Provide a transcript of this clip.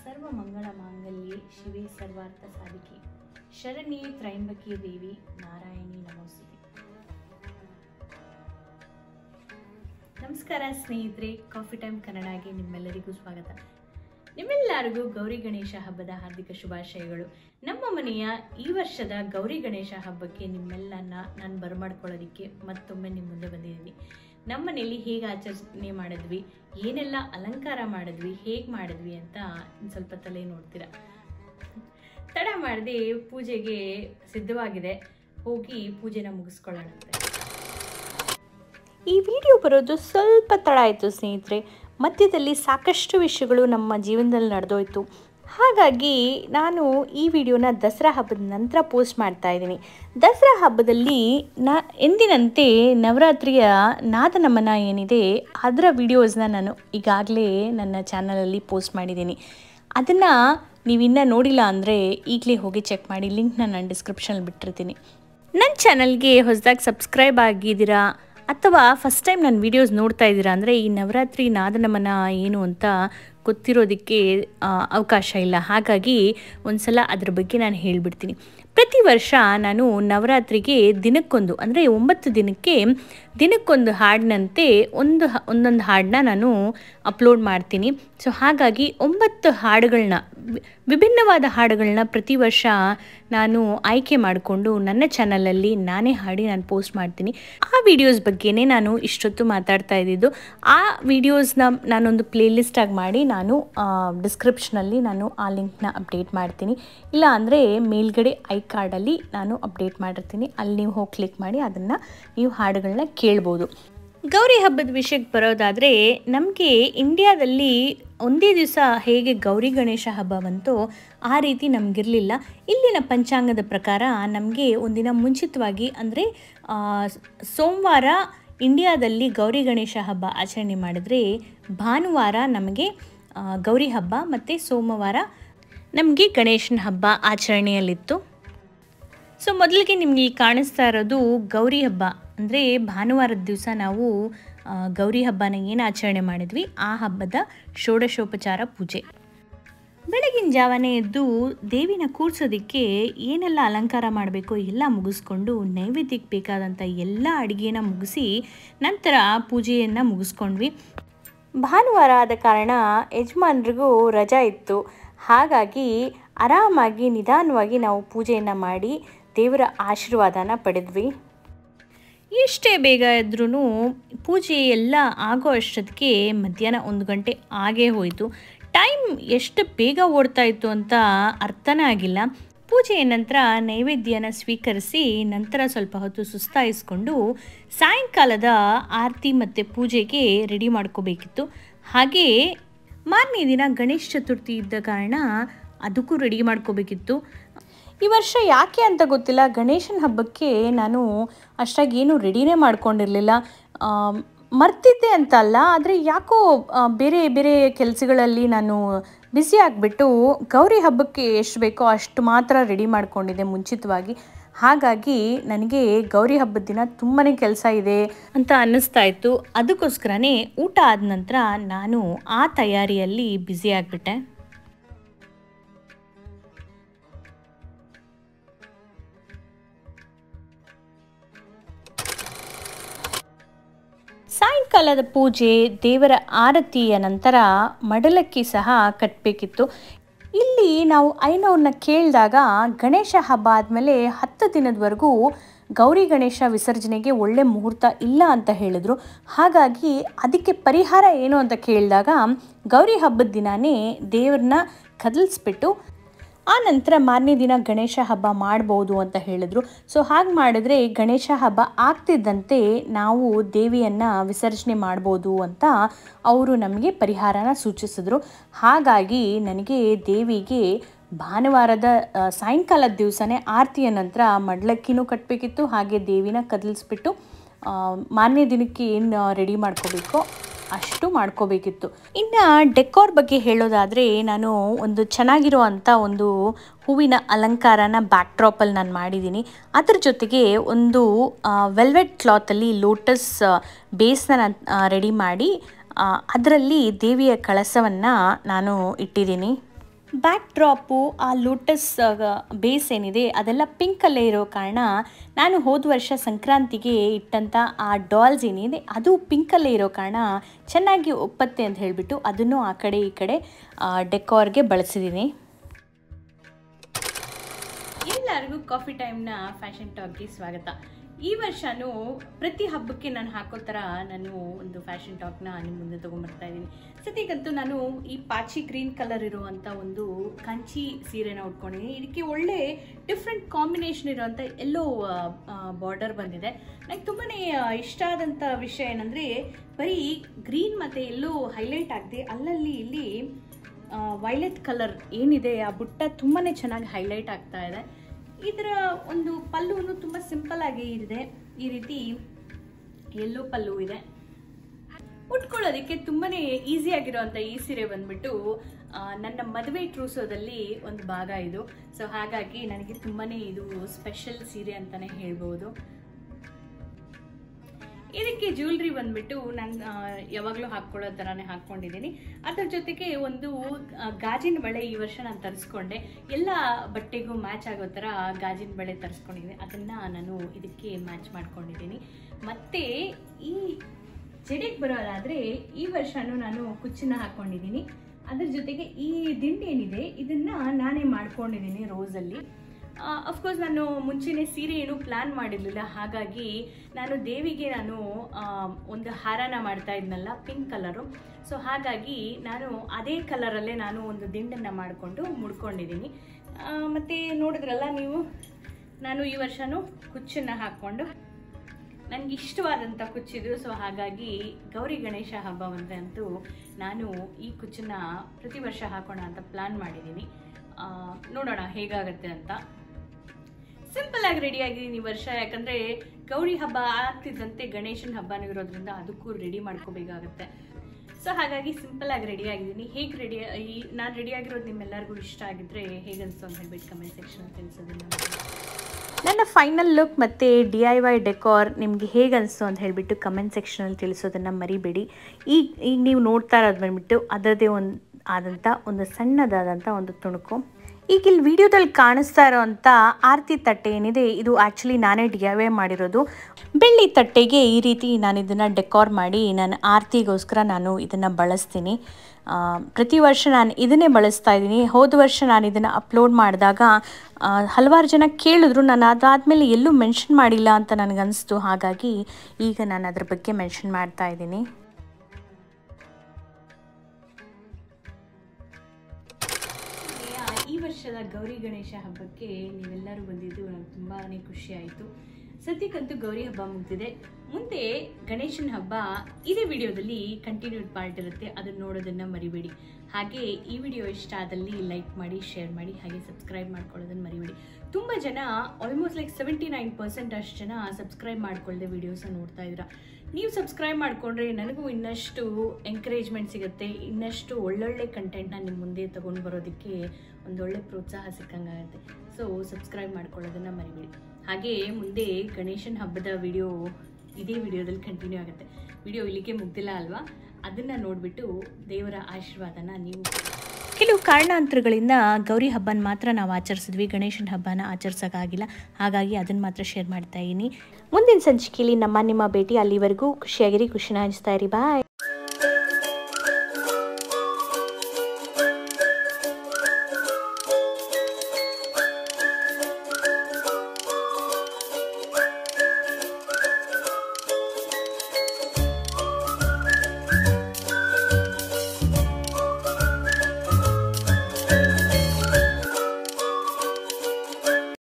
सर्वमंगलमांगल्ये शिवे सर्वार्थसाधिके शरण्ये त्रयंबके देवी नारायणी नमोस्तुते। ನಮಸ್ಕಾರ ಸ್ನೇಹಿತರೆ, ಕಾಫಿ ಟೈಮ್ ಕನ್ನಡಗೆ ನಿಮ್ಮೆಲ್ಲರಿಗೂ ಸ್ವಾಗತ. ನಿಮ್ಮೆಲ್ಲರಿಗೂ ಗೌರಿ ಗಣೇಶ ಹಬ್ಬದ ಹಾರ್ದಿಕ ಶುಭಾಶಯಗಳು. ನಮ್ಮ ಮನೆಯ ಈ ವರ್ಷದ ಗೌರಿ ಗಣೇಶ ಹಬ್ಬಕ್ಕೆ ನಿಮ್ಮೆಲ್ಲನ್ನ ನಾನು ಬರಮಾಡ್ಕೊಳ್ಳೋದಕ್ಕೆ ಮತ್ತೊಮ್ಮೆ ನಿಮ್ಮ ಮುಂದೆ ಬಂದಿದ್ದೀನಿ. ನಮ್ಮ ಮನೆಯಲ್ಲಿ ಹೇಗೆ ಆಚರಣೆ ಮಾಡಿದ್ವಿ, ಏನೆಲ್ಲ ಅಲಂಕಾರ ಮಾಡಿದ್ವಿ, ಹೇಗೆ ಮಾಡಿದ್ವಿ ಅಂತ ಸ್ವಲ್ಪ ತಲೆ ನೋಡ್ತೀರಾ. ತಡ ಮಾಡದೆ ಪೂಜೆಗೆ ಸಿದ್ಧವಾಗಿದೆ, ಹೋಗಿ ಪೂಜೆನ ಮುಗಿಸ್ಕೊಳ್ಳೋಣಂತೆ. ಈ ವಿಡಿಯೋ ಬರೋದು ಸ್ವಲ್ಪ ತಡ ಆಯಿತು ಸ್ನೇಹಿತರೆ. ಮಧ್ಯದಲ್ಲಿ ಸಾಕಷ್ಟು ವಿಷಯಗಳು ನಮ್ಮ ಜೀವನದಲ್ಲಿ ನಡೆದೋಯ್ತು. ಹಾಗಾಗಿ ನಾನು ಈ ವಿಡಿಯೋನ ದಸರಾ ಹಬ್ಬದ ನಂತರ ಪೋಸ್ಟ್ ಮಾಡ್ತಾ ಇದ್ದೀನಿ. ದಸರಾ ಹಬ್ಬದಲ್ಲಿ ಎಂದಿನಂತೆ ನವರಾತ್ರಿಯ ನಾದ ನಮನ ಏನಿದೆ ಅದರ ವಿಡಿಯೋಸ್ನ ನಾನು ಈಗಾಗಲೇ ನನ್ನ ಚಾನಲಲ್ಲಿ ಪೋಸ್ಟ್ ಮಾಡಿದ್ದೀನಿ. ಅದನ್ನು ನೀವಿನ್ನೂ ನೋಡಿಲ್ಲ ಅಂದರೆ ಈಗಲೇ ಹೋಗಿ ಚೆಕ್ ಮಾಡಿ. ಲಿಂಕ್ನ ನಾನು ಡಿಸ್ಕ್ರಿಪ್ಷನಲ್ಲಿ ಬಿಟ್ಟಿರ್ತೀನಿ. ನನ್ನ ಚಾನಲ್ಗೆ ಹೊಸದಾಗಿ ಸಬ್ಸ್ಕ್ರೈಬ್ ಆಗಿದ್ದೀರಾ ಅಥವಾ ಫಸ್ಟ್ ಟೈಮ್ ನನ್ನ ವೀಡಿಯೋಸ್ ನೋಡ್ತಾ ಇದ್ದೀರಾ ಅಂದರೆ ಈ ನವರಾತ್ರಿ ನಾದನಮನ ಏನು ಅಂತ ಗೊತ್ತಿರೋದಕ್ಕೆ ಅವಕಾಶ ಇಲ್ಲ. ಹಾಗಾಗಿ ಒಂದು ಸಲ ಅದ್ರ ಬಗ್ಗೆ ನಾನು ಹೇಳಿಬಿಡ್ತೀನಿ. ಪ್ರತಿ ವರ್ಷ ನಾನು ನವರಾತ್ರಿಗೆ ದಿನಕ್ಕೊಂದು ಅಂದರೆ 9 ದಿನಕ್ಕೊಂದು ಹಾಡಿನಂತೆ ಒಂದೊಂದು ಹಾಡನ್ನ ನಾನು ಅಪ್ಲೋಡ್ ಮಾಡ್ತೀನಿ. ಸೊ ಹಾಗಾಗಿ 9 ಹಾಡುಗಳನ್ನ, ವಿಭಿನ್ನವಾದ ಹಾಡುಗಳನ್ನ ಪ್ರತಿ ವರ್ಷ ನಾನು ಆಯ್ಕೆ ಮಾಡಿಕೊಂಡು ನನ್ನ ಚಾನಲಲ್ಲಿ ನಾನೇ ಹಾಡಿ ನಾನು ಪೋಸ್ಟ್ ಮಾಡ್ತೀನಿ. ಆ ವಿಡಿಯೋಸ್ ಬಗ್ಗೆನೇ ನಾನು ಇಷ್ಟೊತ್ತು ಮಾತಾಡ್ತಾ ಇದ್ದಿದ್ದು. ಆ ವಿಡಿಯೋಸ್ನ ನಾನೊಂದು ಪ್ಲೇಲಿಸ್ಟ್ ಆಗಿ ಮಾಡಿ ನಾನು ಡಿಸ್ಕ್ರಿಪ್ಷನಲ್ಲಿ ನಾನು ಆ ಲಿಂಕ್ನ ಅಪ್ಡೇಟ್ ಮಾಡ್ತೀನಿ. ಇಲ್ಲ ಅಂದರೆ ಮೇಲ್ಗಡೆ ಐ ಕಾರ್ಡಲ್ಲಿ ನಾನು ಅಪ್ಡೇಟ್ ಮಾಡಿರ್ತೀನಿ. ಅಲ್ಲಿ ನೀವು ಹೋಗಿ ಕ್ಲಿಕ್ ಮಾಡಿ ಅದನ್ನು ನೀವು ಹಾಡುಗಳನ್ನ ಕೇಳ್ಬೋದು. ಗೌರಿ ಹಬ್ಬದ ವಿಷಯಕ್ಕೆ ಬರೋದಾದರೆ, ನಮಗೆ ಇಂಡಿಯಾದಲ್ಲಿ ಒಂದೇ ದಿವಸ ಹೇಗೆ ಗೌರಿ ಗಣೇಶ ಹಬ್ಬ ಬಂತೋ ಆ ರೀತಿ ನಮಗಿರಲಿಲ್ಲ. ಇಲ್ಲಿನ ಪಂಚಾಂಗದ ಪ್ರಕಾರ ನಮಗೆ ಒಂದಿನ ಮುಂಚಿತವಾಗಿ ಅಂದರೆ ಸೋಮವಾರ ಇಂಡಿಯಾದಲ್ಲಿ ಗೌರಿ ಗಣೇಶ ಹಬ್ಬ ಆಚರಣೆ ಮಾಡಿದರೆ ಭಾನುವಾರ ನಮಗೆ ಗೌರಿ ಹಬ್ಬ ಮತ್ತು ಸೋಮವಾರ ನಮಗೆ ಗಣೇಶನ ಹಬ್ಬ ಆಚರಣೆಯಲ್ಲಿತ್ತು. ಸೊ ಮೊದಲಿಗೆ ನಿಮಗೆ ಕಾಣಿಸ್ತಾ ಇರೋದು ಗೌರಿ ಹಬ್ಬ ಅಂದರೆ ಭಾನುವಾರದ ದಿವಸ ನಾವು ಗೌರಿ ಹಬ್ಬನ ಏನು ಆಚರಣೆ ಮಾಡಿದ್ವಿ ಆ ಹಬ್ಬದ ಷೋಡಶೋಪಚಾರ ಪೂಜೆ. ಬೆಳಗಿನ ಜಾವನೇ ಎದ್ದು ದೇವಿನ ಕೂರಿಸೋದಕ್ಕೆ ಏನೆಲ್ಲ ಅಲಂಕಾರ ಮಾಡಬೇಕು ಎಲ್ಲ ಮುಗಿಸ್ಕೊಂಡು ನೈವೇದ್ಯಕ್ಕೆ ಬೇಕಾದಂಥ ಎಲ್ಲ ಅಡುಗೆನ ಮುಗಿಸಿ ನಂತರ ಪೂಜೆಯನ್ನು ಮುಗಿಸ್ಕೊಂಡ್ವಿ. ಭಾನುವಾರ ಆದ ಕಾರಣ ಯಜಮಾನ್ರಿಗೂ ರಜಾ ಇತ್ತು. ಹಾಗಾಗಿ ಆರಾಮಾಗಿ ನಿಧಾನವಾಗಿ ನಾವು ಪೂಜೆಯನ್ನು ಮಾಡಿ ದೇವರ ಆಶೀರ್ವಾದನ ಪಡೆದ್ವಿ. ಎಷ್ಟೇ ಬೇಗ ಇದ್ರೂ ಪೂಜೆ ಎಲ್ಲ ಆಗೋ ಅಷ್ಟೊತ್ತಿಗೆ ಮಧ್ಯಾಹ್ನ 1 ಗಂಟೆ ಆಗೇ ಹೋಯಿತು. ಟೈಮ್ ಎಷ್ಟು ಬೇಗ ಓಡ್ತಾ ಇತ್ತು ಅಂತ ಅರ್ಥನೇ ಆಗಿಲ್ಲ. ಪೂಜೆಯ ನಂತರ ನೈವೇದ್ಯನ ಸ್ವೀಕರಿಸಿ ನಂತರ ಸ್ವಲ್ಪ ಹೊತ್ತು ಸುಸ್ತಾಯಿಸ್ಕೊಂಡು ಸಾಯಂಕಾಲದ ಆರತಿ ಮತ್ತು ಪೂಜೆಗೆ ರೆಡಿ ಮಾಡ್ಕೋಬೇಕಿತ್ತು. ಹಾಗೇ ಮಾರನೇ ದಿನ ಗಣೇಶ ಚತುರ್ಥಿ ಇದ್ದ ಕಾರಣ ಅದಕ್ಕೂ ರೆಡಿ ಮಾಡ್ಕೋಬೇಕಿತ್ತು. ಈ ವರ್ಷ ಯಾಕೆ ಅಂತ ಗೊತ್ತಿಲ್ಲ, ಗಣೇಶನ ಹಬ್ಬಕ್ಕೆ ನಾನು ಅಷ್ಟಾಗಿ ಏನೂ ರೆಡಿನೇ ಮಾಡ್ಕೊಂಡಿರಲಿಲ್ಲ. ಮರ್ತಿದ್ದೆ ಅಂತ ಅಲ್ಲ, ಆದರೆ ಯಾಕೋ ಬೇರೆ ಬೇರೆ ಕೆಲಸಗಳಲ್ಲಿ ನಾನು ಬ್ಯುಸಿ ಆಗಿಬಿಟ್ಟು ಗೌರಿ ಹಬ್ಬಕ್ಕೆ ಎಷ್ಟು ಬೇಕೋ ಅಷ್ಟು ಮಾತ್ರ ರೆಡಿ ಮಾಡ್ಕೊಂಡಿದ್ದೆ ಮುಂಚಿತವಾಗಿ. ಹಾಗಾಗಿ ನನಗೆ ಗೌರಿ ಹಬ್ಬದ ದಿನ ತುಂಬಾ ಕೆಲಸ ಇದೆ ಅಂತ ಅನ್ನಿಸ್ತಾ ಇತ್ತು. ಅದಕ್ಕೋಸ್ಕರನೇ ಊಟ ಆದ ನಂತರ ನಾನು ಆ ತಯಾರಿಯಲ್ಲಿ ಬ್ಯುಸಿ ಆಗಿಬಿಟ್ಟೆ. ಸಾಯಂಕಾಲದ ಪೂಜೆ, ದೇವರ ಆರತಿಯ ನಂತರ ಮಡಲಕ್ಕಿ ಸಹ ಕಟ್ಟಬೇಕಿತ್ತು. ಇಲ್ಲಿ ನಾವು ಐನವ್ರನ್ನ ಕೇಳಿದಾಗ ಗಣೇಶ ಹಬ್ಬ ಆದಮೇಲೆ 10 ದಿನದವರೆಗೂ ಗೌರಿ ಗಣೇಶ ವಿಸರ್ಜನೆಗೆ ಒಳ್ಳೆ ಮುಹೂರ್ತ ಇಲ್ಲ ಅಂತ ಹೇಳಿದ್ರು. ಹಾಗಾಗಿ ಅದಕ್ಕೆ ಪರಿಹಾರ ಏನು ಅಂತ ಕೇಳಿದಾಗ ಗೌರಿ ಹಬ್ಬದ ದಿನವೇ ದೇವ್ರನ್ನ ಕದಲಿಸ್ಬಿಟ್ಟು ಆ ನಂತರ ಮಾರನೇ ದಿನ ಗಣೇಶ ಹಬ್ಬ ಮಾಡ್ಬೋದು ಅಂತ ಹೇಳಿದ್ರು. ಸೊ ಹಾಗೆ ಮಾಡಿದ್ರೆ ಗಣೇಶ ಹಬ್ಬ ಆಗ್ತಿದ್ದಂತೆ ನಾವು ದೇವಿಯನ್ನು ವಿಸರ್ಜನೆ ಮಾಡ್ಬೋದು ಅಂತ ಅವರು ನಮಗೆ ಪರಿಹಾರನ ಸೂಚಿಸಿದ್ರು. ಹಾಗಾಗಿ ನನಗೆ ದೇವಿಗೆ ಭಾನುವಾರದ ಸಾಯಂಕಾಲದ ದಿವಸನೇ ಆರತಿಯ ನಂತರ ಮಡ್ಲಕ್ಕಿನೂ ಕಟ್ಟಬೇಕಿತ್ತು. ಹಾಗೆ ದೇವಿನ ಕದಲಿಸ್ಬಿಟ್ಟು ಮಾರನೇ ದಿನಕ್ಕೆ ಏನು ರೆಡಿ ಮಾಡ್ಕೋಬೇಕೋ ಅಷ್ಟು ಮಾಡ್ಕೋಬೇಕಿತ್ತು. ಇನ್ನು ಡೆಕೋರ್ ಬಗ್ಗೆ ಹೇಳೋದಾದರೆ, ನಾನು ಒಂದು ಚೆನ್ನಾಗಿರೋ ಅಂಥ ಒಂದು ಹೂವಿನ ಅಲಂಕಾರನ ಬ್ಯಾಕ್ ಡ್ರಾಪಲ್ಲಿ ನಾನು ಮಾಡಿದ್ದೀನಿ. ಅದ್ರ ಜೊತೆಗೆ ಒಂದು ವೆಲ್ವೆಟ್ ಕ್ಲಾತಲ್ಲಿ ಲೋಟಸ್ ಬೇಸ್ನ ನಾನು ರೆಡಿ ಮಾಡಿ ಅದರಲ್ಲಿ ದೇವಿಯ ಕಳಸವನ್ನು ನಾನು ಇಟ್ಟಿದ್ದೀನಿ. ಬ್ಯಾಕ್ ಡ್ರಾಪು ಆ ಲೋಟಸ್ ಬೇಸ್ ಏನಿದೆ ಅದೆಲ್ಲ ಪಿಂಕಲ್ಲೇ ಇರೋ ಕಾರಣ ನಾನು ಹೋದ ವರ್ಷ ಸಂಕ್ರಾಂತಿಗೆ ಇಟ್ಟಂಥ ಆ ಡಾಲ್ಸ್ ಏನಿದೆ ಅದು ಪಿಂಕಲ್ಲೇ ಇರೋ ಕಾರಣ ಚೆನ್ನಾಗಿ ಒಪ್ಪತ್ತೆ ಅಂತ ಹೇಳಿಬಿಟ್ಟು ಅದನ್ನು ಆ ಕಡೆ ಈ ಕಡೆ ಡೆಕೋರ್ಗೆ ಬಳಸಿದ್ದೀನಿ. ಎಲ್ಲರಿಗೂ ಕಾಫಿ ಟೈಮ್ನ ಫ್ಯಾಷನ್ ಟಾಕ್ಗೆ ಸ್ವಾಗತ. ಈ ವರ್ಷನೂ ಪ್ರತಿ ಹಬ್ಬಕ್ಕೆ ನಾನು ಹಾಕೋ ಥರ ನಾನು ಒಂದು ಫ್ಯಾಷನ್ ಟಾಕ್ನ ನಿಮ್ಮ ಮುಂದೆ ತೊಗೊಂಬರ್ತಾ ಇದ್ದೀನಿ. ಸದ್ಯಕ್ಕಂತೂ ನಾನು ಈ ಪಾಚಿ ಗ್ರೀನ್ ಕಲರ್ ಇರುವಂಥ ಒಂದು ಕಂಚಿ ಸೀರೆನ ಉಟ್ಕೊಂಡಿದ್ದೀನಿ. ಇದಕ್ಕೆ ಒಳ್ಳೆ ಡಿಫ್ರೆಂಟ್ ಕಾಂಬಿನೇಷನ್ ಇರುವಂಥ ಎಲ್ಲೋ ಬಾರ್ಡರ್ ಬಂದಿದೆ. ನನಗೆ ತುಂಬಾ ಇಷ್ಟ ಆದಂಥ ವಿಷಯ ಏನಂದರೆ ಬರೀ ಗ್ರೀನ್ ಮತ್ತು ಎಲ್ಲೋ ಹೈಲೈಟ್ ಆಗಿದೆ, ಅಲ್ಲಲ್ಲಿ ಇಲ್ಲಿ ವೈಲೆಟ್ ಕಲರ್ ಏನಿದೆ ಆ ಬುಟ್ಟ ತುಂಬಾ ಚೆನ್ನಾಗಿ ಹೈಲೈಟ್ ಆಗ್ತಾ ಇದೆ. ಇದರ ಒಂದು ಪಲ್ಲುನು ತುಂಬ ಸಿಂಪಲ್ ಆಗಿ ಇದೆ, ಈ ರೀತಿ ಎಲ್ಲೋ ಪಲ್ಲು ಇದೆ. ಉಟ್ಕೊಳ್ಳೋದಕ್ಕೆ ತುಂಬಾ ಈಸಿ ಆಗಿರೋಂಥ ಈ ಸೀರೆ ಬಂದ್ಬಿಟ್ಟು ನನ್ನ ಮದುವೆ ಟ್ರೂಸೋದಲ್ಲಿ ಒಂದು ಭಾಗ ಇದು. ಸೊ ಹಾಗಾಗಿ ನನಗೆ ತುಂಬಾ ಇದು ಸ್ಪೆಷಲ್ ಸೀರೆ ಅಂತಲೇ ಹೇಳ್ಬೋದು. ಇದಕ್ಕೆ ಜ್ಯುವೆಲ್ರಿ ಬಂದ್ಬಿಟ್ಟು ನಾನು ಯಾವಾಗಲೂ ಹಾಕ್ಕೊಳ್ಳೋ ಥರನೇ ಹಾಕ್ಕೊಂಡಿದ್ದೀನಿ. ಅದರ ಜೊತೆಗೆ ಒಂದು ಗಾಜಿನ ಬಳೆ ಈ ವರ್ಷ ನಾನು ತರಿಸ್ಕೊಂಡೆ. ಎಲ್ಲ ಬಟ್ಟೆಗೂ ಮ್ಯಾಚ್ ಆಗೋ ಥರ ಗಾಜಿನ ಬಳೆ ತರಿಸ್ಕೊಂಡಿದ್ದೀನಿ, ಅದನ್ನು ನಾನು ಇದಕ್ಕೆ ಮ್ಯಾಚ್ ಮಾಡ್ಕೊಂಡಿದ್ದೀನಿ. ಮತ್ತು ಈ ಜಡೆಗೆ ಬರೋದಾದರೆ ಈ ವರ್ಷನೂ ನಾನು ಕುಚ್ಚನ್ನ ಹಾಕ್ಕೊಂಡಿದ್ದೀನಿ. ಅದ್ರ ಜೊತೆಗೆ ಈ ದಿಂಡು ಏನಿದೆ ಇದನ್ನು ನಾನೇ ಮಾಡ್ಕೊಂಡಿದ್ದೀನಿ ರೋಸಲ್ಲಿ. ಅಫ್ಕೋರ್ಸ್ ನಾನು ಮುಂಚೆನೇ ಸೀರೆ ಏನು ಪ್ಲ್ಯಾನ್ ಮಾಡಿರಲಿಲ್ಲ, ಹಾಗಾಗಿ ನಾನು ದೇವಿಗೆ ನಾನು ಒಂದು ಹಾರನ ಮಾಡ್ತಾ ಇದ್ನಲ್ಲ ಪಿಂಕ್ ಕಲರು. ಸೊ ಹಾಗಾಗಿ ನಾನು ಅದೇ ಕಲರಲ್ಲೇ ನಾನು ಒಂದು ದಿಂಡನ್ನು ಮಾಡಿಕೊಂಡು ಮುಡ್ಕೊಂಡಿದ್ದೀನಿ. ಮತ್ತು ನೋಡಿದ್ರಲ್ಲ ನೀವು, ನಾನು ಈ ವರ್ಷನೂ ಕುಚ್ಚನ್ನು ಹಾಕ್ಕೊಂಡು ನನಗೆ ಇಷ್ಟವಾದಂಥ ಕುಚ್ಚಿದು. ಸೊ ಹಾಗಾಗಿ ಗೌರಿ ಗಣೇಶ ಹಬ್ಬ ಅಂತೂ ನಾನು ಈ ಕುಚ್ಚನ್ನು ಪ್ರತಿ ವರ್ಷ ಹಾಕೋಣ ಅಂತ ಪ್ಲ್ಯಾನ್ ಮಾಡಿದ್ದೀನಿ. ನೋಡೋಣ ಹೇಗಾಗುತ್ತೆ ಅಂತ. ಸಿಂಪಲ್ ಆಗಿ ರೆಡಿ ಆಗಿದ್ದೀನಿ ಈ ವರ್ಷ, ಯಾಕಂದರೆ ಗೌರಿ ಹಬ್ಬ ಆಗ್ತಿದ್ದಂತೆ ಗಣೇಶನ ಹಬ್ಬನೂ ಇರೋದ್ರಿಂದ ಅದಕ್ಕೂ ರೆಡಿ ಮಾಡ್ಕೋಬೇಕಾಗತ್ತೆ. ಸೊ ಹಾಗಾಗಿ ಸಿಂಪಲ್ ಆಗಿ ರೆಡಿ ಆಗಿದ್ದೀನಿ. ಹೇಗೆ ನಾನು ರೆಡಿ ಆಗಿರೋದು ನಿಮ್ಮೆಲ್ಲರಿಗೂ ಇಷ್ಟ ಆಗಿದ್ರೆ ಹೇಗನ್ನಿಸ್ತು ಅಂತ ಹೇಳ್ಬಿಟ್ಟು ಕಮೆಂಟ್ ಸೆಕ್ಷನ್ ತಿಳಿಸೋದನ್ನ. ನನ್ನ ಫೈನಲ್ ಲುಕ್ ಮತ್ತು DIY ಡೆಕೋರ್ ನಿಮಗೆ ಹೇಗೆ ಅನಿಸ್ತು ಅಂತ ಹೇಳಿಬಿಟ್ಟು ಕಮೆಂಟ್ ಸೆಕ್ಷನಲ್ಲಿ ತಿಳಿಸೋದನ್ನು ಮರಿಬೇಡಿ. ಈಗ ನೀವು ನೋಡ್ತಾ ಇರೋದು ಬಂದುಬಿಟ್ಟು ಅದರದೇ ಆದಂಥ ಒಂದು ಸಣ್ಣದಾದಂಥ ಒಂದು ತುಣುಕು. ಈಗ ಇಲ್ಲಿ ವಿಡಿಯೋದಲ್ಲಿ ಕಾಣಿಸ್ತಾ ಇರೋವಂಥ ಆರತಿ ತಟ್ಟೆ ಏನಿದೆ ಇದು ಆ್ಯಕ್ಚುಲಿ ನಾನೇ DIY ಮಾಡಿರೋದು. ಬೆಳ್ಳಿ ತಟ್ಟೆಗೆ ಈ ರೀತಿ ನಾನು ಇದನ್ನು ಡೆಕೋರ್ ಮಾಡಿ ನಾನು ಆರತಿಗೋಸ್ಕರ ನಾನು ಇದನ್ನು ಬಳಸ್ತೀನಿ. ಪ್ರತಿ ವರ್ಷ ನಾನು ಇದನ್ನೇ ಬಳಸ್ತಾ ಇದ್ದೀನಿ. ಹೋದ ವರ್ಷ ನಾನು ಇದನ್ನು ಅಪ್ಲೋಡ್ ಮಾಡಿದಾಗ ಹಲವಾರು ಜನ ಕೇಳಿದ್ರು, ನಾನು ಅದಾದಮೇಲೆ ಎಲ್ಲೂ ಮೆನ್ಷನ್ ಮಾಡಿಲ್ಲ ಅಂತ ನನಗನ್ನಿಸ್ತು. ಹಾಗಾಗಿ ಈಗ ನಾನು ಅದ್ರ ಬಗ್ಗೆ ಮೆನ್ಷನ್ ಮಾಡ್ತಾ ಇದ್ದೀನಿ. ಈ ವರ್ಷದ ಗೌರಿ ಗಣೇಶ ಹಬ್ಬಕ್ಕೆ ನೀವೆಲ್ಲರೂ ಬಂದಿದ್ದು ನನಗೆ ತುಂಬಾ ಖುಷಿ ಆಯಿತು. ಸದ್ಯಕ್ಕಂತೂ ಗೌರಿ ಹಬ್ಬ ಮುಗಿದಿದೆ. ಮುಂದೆ ಗಣೇಶನ ಹಬ್ಬ ಇದೇ ವಿಡಿಯೋದಲ್ಲಿ ಕಂಟಿನ್ಯೂಡ್ ಪಾರ್ಟ್ ಇರುತ್ತೆ, ಅದನ್ನು ನೋಡೋದನ್ನು ಮರಿಬೇಡಿ. ಹಾಗೆ ಈ ವಿಡಿಯೋ ಇಷ್ಟ ಆದಲ್ಲಿ ಲೈಕ್ ಮಾಡಿ, ಶೇರ್ ಮಾಡಿ, ಹಾಗೆ ಸಬ್ಸ್ಕ್ರೈಬ್ ಮಾಡ್ಕೊಳ್ಳೋದನ್ನು ಮರಿಬೇಡಿ. ತುಂಬ ಜನ ಆಲ್ಮೋಸ್ಟ್ 79% ಅಷ್ಟು ಜನ ಸಬ್ಸ್ಕ್ರೈಬ್ ಮಾಡ್ಕೊಳ್ಳದೆ ವೀಡಿಯೋಸನ್ನ ನೋಡ್ತಾ ಇದ್ದೀರಾ. ನೀವು ಸಬ್ಸ್ಕ್ರೈಬ್ ಮಾಡಿಕೊಂಡ್ರೆ ನನಗೂ ಇನ್ನಷ್ಟು ಎಂಕರೇಜ್ಮೆಂಟ್ ಸಿಗುತ್ತೆ, ಇನ್ನಷ್ಟು ಒಳ್ಳೊಳ್ಳೆ ಕಂಟೆಂಟ್ನ ನಿಮ್ಮ ಮುಂದೆ ತೊಗೊಂಡು ಬರೋದಕ್ಕೆ ಒಂದೊಳ್ಳೆ ಪ್ರೋತ್ಸಾಹ ಸಿಕ್ಕಂಗಾಗುತ್ತೆ. ಸೊ ಸಬ್ಸ್ಕ್ರೈಬ್ ಮಾಡ್ಕೊಳ್ಳೋದನ್ನು ಮರಿಬೇಡಿ. ಹಾಗೆ ಮುಂದೆ ಗಣೇಶನ ಹಬ್ಬದ ವಿಡಿಯೋ ಇದೇ ವಿಡಿಯೋದಲ್ಲಿ ಕಂಟಿನ್ಯೂ ಆಗುತ್ತೆ. ವಿಡಿಯೋ ಇಲ್ಲಿಗೆ ಮುಗ್ದಿಲ್ಲ ಅಲ್ವಾ, ಅದನ್ನು ನೋಡಿಬಿಟ್ಟು ದೇವರ ಆಶೀರ್ವಾದನ ನೀವು. ಕೆಲವು ಕಾರಣಾಂತರಗಳಿಂದ ಗೌರಿ ಹಬ್ಬನ ಮಾತ್ರ ನಾವು ಆಚರಿಸಿದ್ವಿ, ಗಣೇಶನ ಹಬ್ಬನ ಆಚರಿಸೋಕ್ಕಾಗಿಲ್ಲ. ಹಾಗಾಗಿ ಅದನ್ನು ಮಾತ್ರ ಶೇರ್ ಮಾಡ್ತಾ ಇದ್ದೀನಿ. ಮುಂದಿನ ಸಂಚಿಕೆಯಲ್ಲಿ ನಿಮ್ಮ ಭೇಟಿ. ಅಲ್ಲಿವರೆಗೂ ಖುಷಿಯಾಗಿರಿ, ಖುಷಿನ ಹಂಚ್ತಾ ಇರಿ. ಬಾಯ್.